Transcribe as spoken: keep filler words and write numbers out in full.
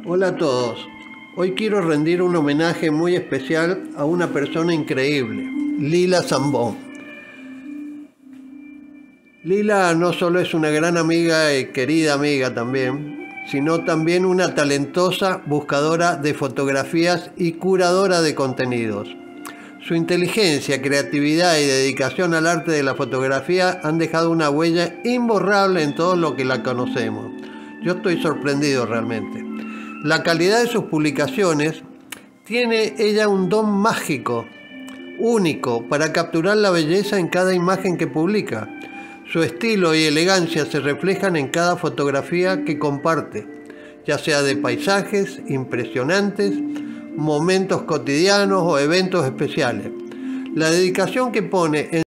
Hola a todos. Hoy quiero rendir un homenaje muy especial a una persona increíble, Lila Zambón. Lila no solo es una gran amiga y querida amiga también, sino también una talentosa buscadora de fotografías y curadora de contenidos. Su inteligencia, creatividad y dedicación al arte de la fotografía han dejado una huella imborrable en todos los que la conocemos. Yo estoy sorprendido realmente. La calidad de sus publicaciones, tiene ella un don mágico, único, para capturar la belleza en cada imagen que publica. Su estilo y elegancia se reflejan en cada fotografía que comparte, ya sea de paisajes impresionantes, momentos cotidianos o eventos especiales. La dedicación que pone en